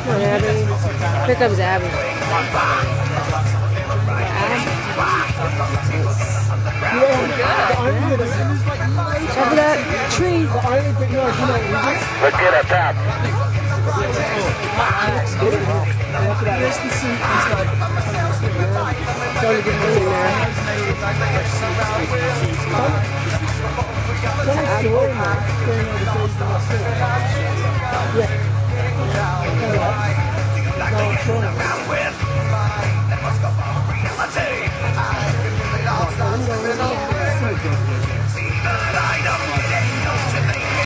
Come on, Abby. Here comes Abby. Check that tree. Let's get up top. Trying to get me in there. Yeah.